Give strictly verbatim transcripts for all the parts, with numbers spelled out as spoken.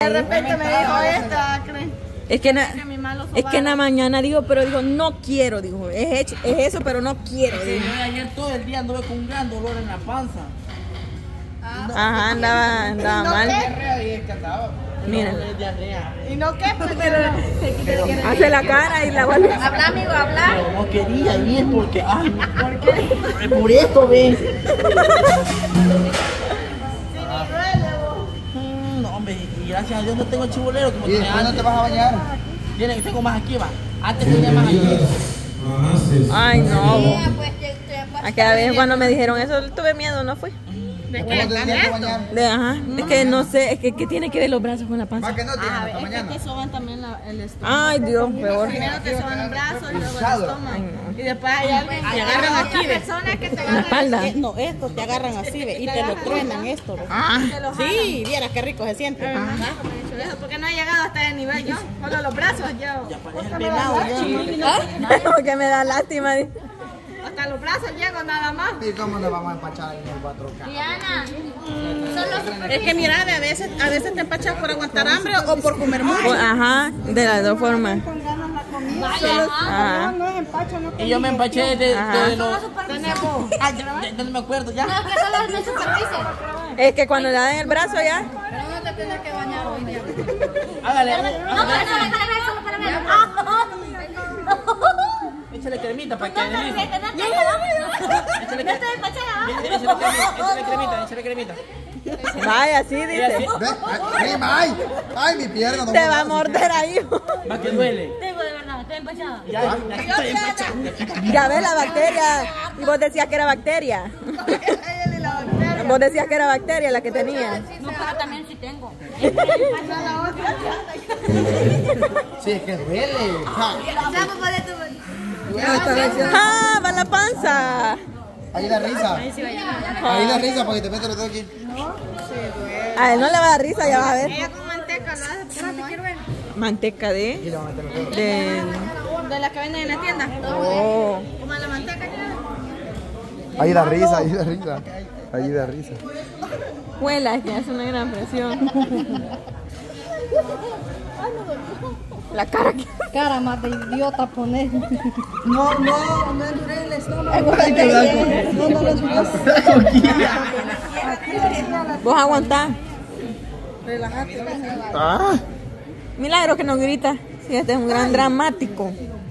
De repente me dijo esta, ¿crees? Es que, na, es que en la mañana digo, pero digo, no quiero, digo, es, hecho, es eso, pero no quiero. Sí, yo ayer todo el día anduve con un gran dolor en la panza. Ah, Ajá, andaba, andaba ¿No mal. Mira. ¿Y no qué? Pero, hace la cara y la vuelve. Habla, amigo, habla. Pero no quería ir porque, ay, ¿por qué? Por esto, ves. No, hombre, y gracias a Dios no tengo chibolero como ¿Y tenía después no antes. te vas a bañar? Tiene que tengo más aquí, va. Antes tenía más aquí. Ay, no. A cada vez cuando me dijeron eso, tuve miedo, no fui. ¿De ¿Cómo te tenías que bañar? De, ajá, es que no sé, es que ¿qué tiene que ver los brazos con la panza? Más que no tienes Ah, hasta es que mañana. te soban también la, el estómago. Ay, Dios, peor. Primero te soban los brazos y luego el Usado. estómago. Y después hay alguien que te agarran aquí, ¿ves? Personas que te La agarran espalda. Eh, no, esto te agarran así, ¿ves? Y te lo truenan esto, ¿ves? Ah, Sí, vieras qué rico se siente. Ah. Porque no he llegado hasta ese nivel yo. Solo los brazos yo. Ya parece el venado, ya. ¿Ah? Porque me da lástima. Hasta los brazos llego nada más. ¿Y cómo nos vamos a empachar en el cuatro K? Diana, solo... Es que mira, a veces, a veces te empachas por aguantar hambre o por comer mucho. Ajá, de las dos formas. Ajá. Ajá. Y yo me empaché de, de, Ajá. de los... Ay, ya, ya, ya no me acuerdo, ya. Es que cuando le dan el brazo ya. Pero no te tienes que bañar hoy día. Hágale, hágale. No, Échale cremita para que deslice. Échale no cremita. te empachas. Échale cremita, échale cremita. Vaya, así Mira, dice. sí. Ve, ay, ay, ay, mi pierna. No Te puedo va a más. morder ahí. Va que duele. Tengo de verdad, estoy empachada. Ya, ya estoy empachado. Ya ves la bacteria. Y vos decías que era bacteria. Vos decías que era bacteria la que tenía. No, pero también sí tengo. Sí, es que duele. Ja. ¡Ah! ¡Va la panza! Ahí la risa. Ahí la risa para que te metas los dedos aquí. A él no le va a dar risa, ya vas a ver. Ella con manteca lo hace. ¿Cómo te quiero ver? Manteca Aquí de. le vamos a meter los dedos. de. De las que venden en la tienda. Oh. Como la manteca ya. Ahí da risa, ahí da risa. Ahí da risa. Huela, que hace una gran presión. La cara que. Cara más de idiota poner. No, no, no enduré el estómago. No, no lo subas. Vos aguantás. Relájate. Ah. Milagro que no grita. Sí, este es un gran dramático.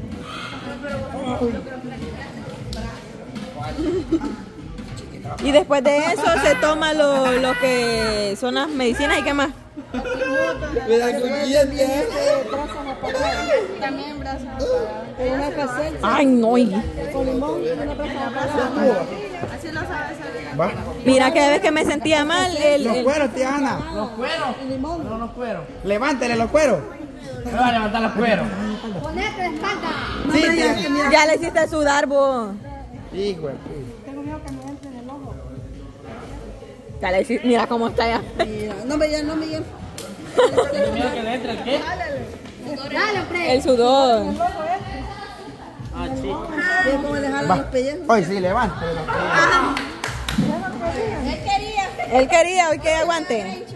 Y después de eso se toma lo, lo que son las medicinas y qué más. Mira, con quién viene. También brazos. Ay, no. y- Con limón, una brasa Así lo sabes hacer. Va. Mira, cada vez que me sentía mal, el, Los el- cueros, tía Ana. Los cueros. No, los cueros. Levántele los cueros. Me va a levantar los cueros. Ponete de espalda. Sí, tía. ya le hiciste sudar vos. Hijo de puta. Tengo miedo que me entre en el ojo. Ya le hiciste, mira cómo está ya. No me lleno, no me lleno. Tengo miedo que le entre el qué. Dale, hombre. El sudor. Ah, sí. ¿Cómo le jalan Va. los pellejos? Hoy sí, levántele los cueros. Él quería. Él quería hoy que aguante.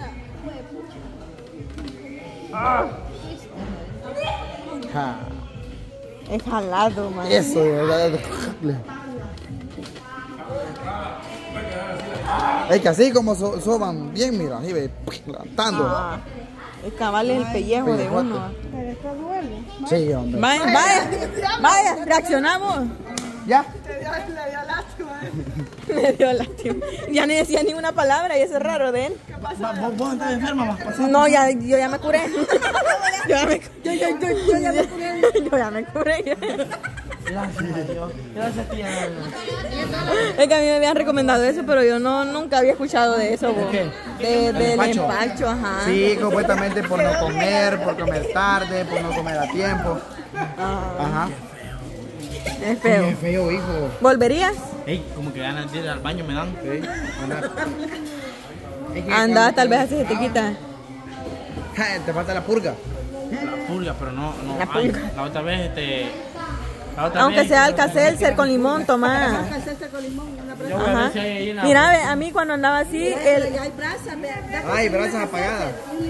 Ja. Es jalado, man. Eso, de verdad. Es que así como so- soban bien, mira, ahí ve, levantando. Ah, el cabal es el pellejo de uno. Pero esto duele. Sí, hombre. Vaya, vaya, vaya, reaccionamos. ¿Ya? Me dio lástima. Ya no decía ni una palabra y eso es raro de él. Va, vos, vos estás enferma, vas a pasar. No, ya, yo ya me curé. Yo ya me, yo, yo, yo, yo ya me curé. Yo ya me curé. Gracias a Dios. Gracias, tía. Es que a mí me habían recomendado eso, pero yo no nunca había escuchado de eso. vos. qué? De, del empacho? empacho, ajá. Sí, completamente por no comer, por comer tarde, por no comer a tiempo. Ajá. Es feo. Qué feo, hijo. ¿Volverías? Ey, como que ganas de ir al baño me dan. Sí, anda. Es que Anda, cuando- tal vez así se te quita. Ja, te falta la purga. La pulga, pero no, no. La ay, pulga. la otra vez, este. La otra Aunque vez, sea Alka-Seltzer con limón, tomá. Yo voy a Ajá. ver si hay ahí una. Mira, ve, a mí cuando andaba así, el, Hay brasa, ve. Ay, brasas apagadas. Un limón, te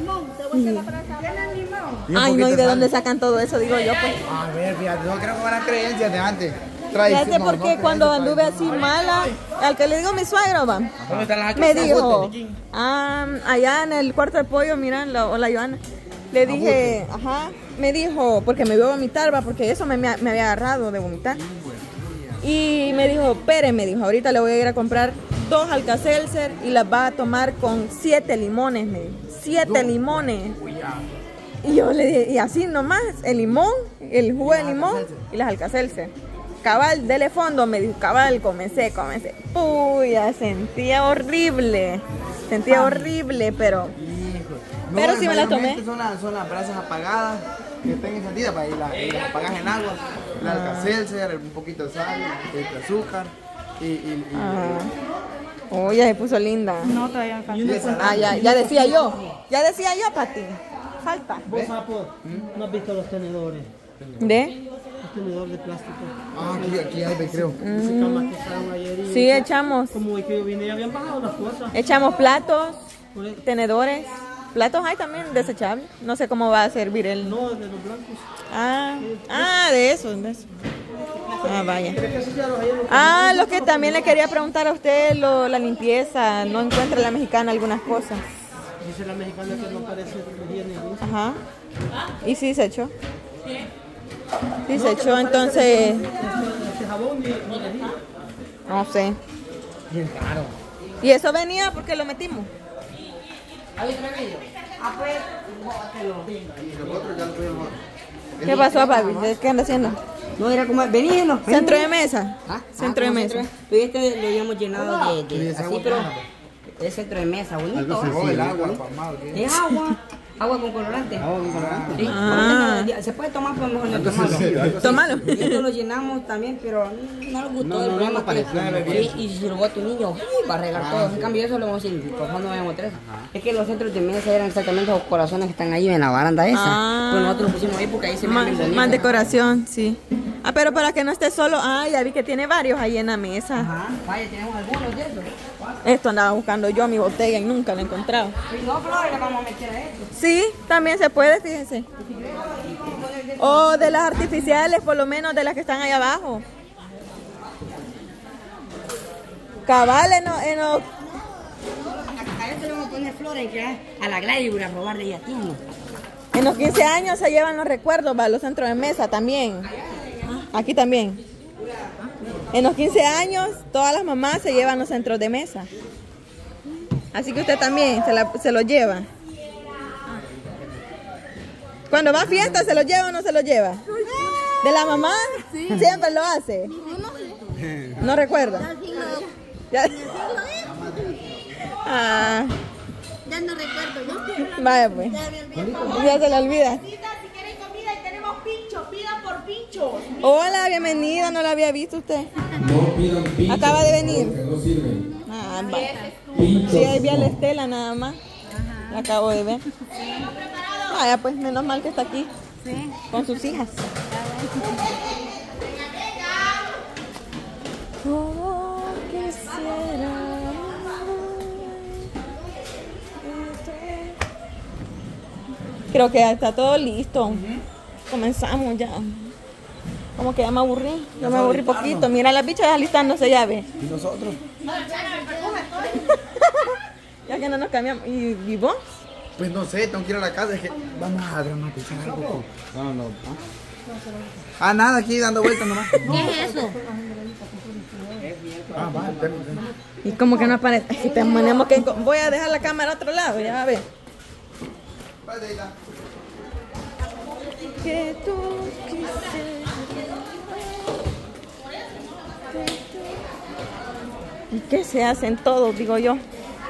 Ay, no, ¿y de dónde sacan todo eso? Digo yo, pues. A ver, fíjate, yo creo que van a creencias de antes. Fíjate porque no, cuando anduve así mala, al que le digo mi suegro, va, me dijo, ah, allá en el cuarto de pollo, mira, la, o la Joana, le dije, ajá, me dijo, porque me vio vomitar, va, porque eso me, me había agarrado de vomitar. Y me dijo, Pere, me dijo, ahorita le voy a ir a comprar dos Alka-Seltzer y las va a tomar con siete limones, me dijo, siete limones. Y yo le dije, y así nomás, el limón, el jugo de limón y las Alka-Seltzer. Cabal, dele fondo, me dijo, cabal, comencé, comencé. Uy, ya sentía horrible, sentía ah. horrible, pero, no, pero sí me la tomé. Son las, son las brasas apagadas que están encendidas para ir y las apagas en agua. El ah. Alka-Seltzer, un poquito de sal, de azúcar y... y, y ah. Uy, ya se puso linda. No, todavía falta. Ah, ya, ya decía yo, ya decía yo, Pati, falta. ¿Vos, Sapo, no has visto los tenedores? ¿De? Un tenedor de plástico. Ah, aquí, aquí hay, creo. Mm. Sí, echamos. Como que yo vine y habían bajado las cosas. Echamos platos, tenedores. Platos hay también desechables. No sé cómo va a servir el. No, de los blancos. Ah, ah, de eso, de eso. Ah, vaya. Ah, lo que también le quería preguntar a usted, lo, la limpieza. No encuentra la mexicana algunas cosas. Dice la mexicana que no parece higiene. Ajá. ¿Y sí se echó? Sí se echó, entonces... No sé. Bien caro. ¿Y eso venía porque lo metimos? ¿Qué pasó, papi? ¿Qué anda haciendo? No, era como... Vení, no. ¿Centro de mesa? ¿Ah? Centro de mesa. Pero este lo habíamos llenado de... de así, pero... Es centro de mesa, bonito. El agua, es agua. Agua con colorante. Agua con colorante. Sí. Ah. Se puede tomar, pero mejor no tomarlo. Tómalo. Esto lo llenamos también, pero no nos gustó. No, el problema no, no, que, sí, y si se lo bota un niño, va a regar ah, todo. En cambio, eso lo vamos a decir, por favor no vayamos tres. Ajá. Es que los centros de mesa eran exactamente los corazones que están ahí en la baranda esa. Ah. Pues nosotros lo pusimos ahí porque ahí se más, ven bonitos. Más decoración, sí. Ah, pero para que no esté solo, ah, ya vi que tiene varios ahí en la mesa. Ajá, vaya, tenemos algunos de esos. Esto andaba buscando yo, mi botella, y nunca lo he encontrado. Y no, flores, le vamos a meter a esto. Sí, también se puede, fíjense. O de las artificiales, por lo menos de las que están ahí abajo. Cabal, en los... En los... A esto le vamos a poner flores que a la Gladys voy a robar de ella tiene. En los quince años se llevan los recuerdos para los centros de mesa también. Aquí también. En los quince años, todas las mamás se llevan los centros de mesa. Así que usted también se, la, se los lleva. Cuando va a fiesta, ¿se lo lleva o no se lo lleva? ¿De la mamá? Sí. Siempre lo hace. ¿No recuerda? ¿Ya? Ah. Ya no recuerdo, ¿no? Vaya pues. Ya se le olvida. Hola, bienvenida, no la había visto usted. No pidan pincho. Acaba de venir. No sirven. Ah, vaya. Sí, ahí vi a la Estela nada más. Ajá. La acabo de ver. Vaya, pues menos mal que está aquí. Sí. Con sus hijas. Oh, quisiera. Creo que ya está todo listo. Uh-huh. Comenzamos ya. Como que ya me aburrí. Yo me aburrí poquito. Mira las bichas alistándose ya, ve. ¿Y nosotros? Ya que no nos cambiamos. ¿Y, y vos? Pues no sé, tengo que ir a la casa. Es que vamos a dramatizar algo. No, no, no. Ah, nada, aquí dando vueltas nomás. ¿Qué es eso? Ah, vale, tengo, tengo. Y como que no aparece. Es que tenemos que... Voy a dejar la cámara a otro lado, ya a ver. Que tú quisieras. ¿Y qué se hacen todos, digo yo?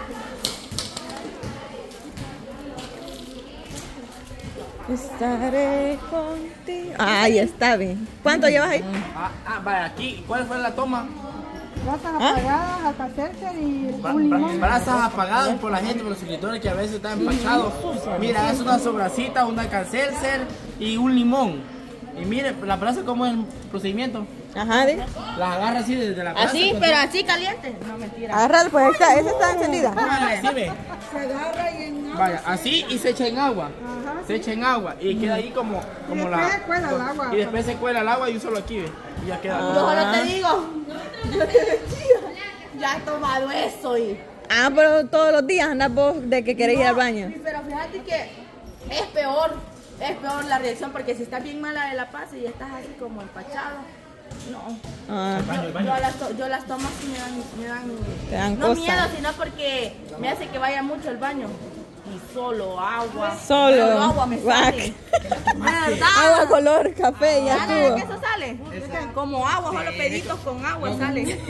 Estaré contigo. Ah, ahí está bien. ¿Cuánto llevas ahí? Ah, ah, vale, aquí. ¿Cuál fue la toma? Brasas apagadas, Alka-Seltzer y Bra un limón. Brasas apagadas por la gente, por los suscriptores que a veces están empachados. Mira, es una sobracita, una Alka-Seltzer y un limón. Y mire, la brasa, ¿cómo es el procedimiento? Ajá, ¿de? Las agarra así desde la brasa. Así, pero así caliente. No, mentira. Agarra, pues esta, esa está encendida. Ah, sí, ve. Se agarra y en vaya, así y se echa en agua. Ajá, se echa en agua y queda ahí como, como y la. después se cuela el agua. Y después se cuela el agua y un solo aquí, ve. Y ya queda. Yo solo te digo. Yo te decía. Ya he tomado eso y. Ah, pero todos los días andas vos de que querés ir al baño. Pero fíjate que es peor. Es peor la reacción porque si estás bien mala de la paz y estás así como empachado. No. Ah. Yo, yo, las to, yo las tomo así me dan, me dan, Te dan no cosa. miedo, sino porque me hace que vaya mucho al baño. Y solo agua. Solo. Solo agua me sale. ¿Verdad? Agua color café, ya ¿Sabes que estuvo. eso sale? Como agua, solo peditos con agua sale.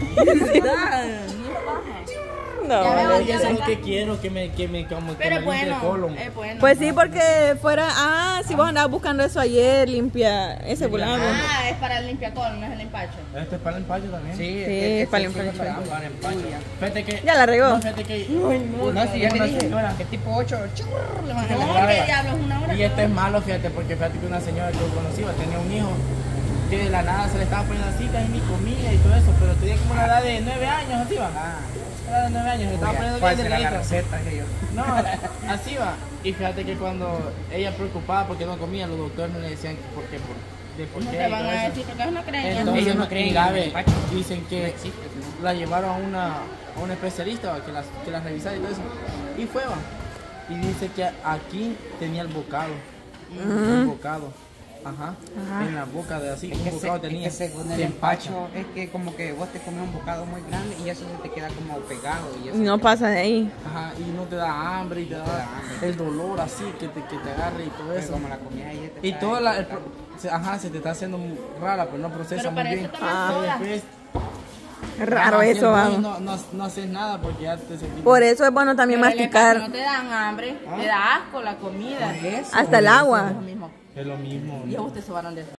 No. Ya veo, Oye, eso es lo que quiero, que me, que me, como, que Pero me es limpie el bueno, colon. es bueno. Pues sí, porque fuera. Ah, si vos andabas buscando eso ayer, limpia ese volado. Ah, es para el limpiacol, no es el empacho. Este es para el empacho también. Sí, Sí, para el empacho. Para el empacho. Fíjate que. Ya la regó. No, fíjate que. No, si ya le una dije señora. que tipo ocho, churr, le van a No, jalar. que diablos, una hora. Y este es malo, fíjate, porque fíjate que una señora que yo conocí tenía un hijo que de la nada se le estaba poniendo así, casi ni comida y todo eso, pero tenía como la edad de nueve años, así va. La edad de nueve años, se le estaba poniendo ¿Cuál bien será la delgadito. receta que yo? No, así va. Y fíjate que cuando ella preocupada porque no comía, los doctores no le decían que por qué, por, de por No qué. te y van todo a eso. decir porque ellos no creen. Entonces, Ellos no creen en Gabe, el empacho. dicen que la llevaron a una, a una especialista va, que las, que las revisara y todo eso. Y fue, va. Y dice que aquí tenía el bocado. El bocado. Ajá. En la boca de así, Es que, un se, bocado es tenía. que según el se empacha. empacho, es que como que vos te comes un bocado muy grande y eso se te queda como pegado. Y eso No pasa de ahí. Ajá, y no te da hambre y te da, te da hambre. el dolor así que te, que te agarre y todo pues, eso. como la comida ahí te Y trae- toda la, el pro- se- ajá, se te está haciendo muy rara, pero no procesa Pero muy para bien. eso tomas Y soda. después, Raro ajá, eso, si vamos. no, no, no haces nada porque ya te sentís. Por eso es bueno también Pero el empacho masticar no te dan hambre, te da asco la comida. hasta el agua. Es lo mismo. Es lo mismo. Y a ustedes se van de eso.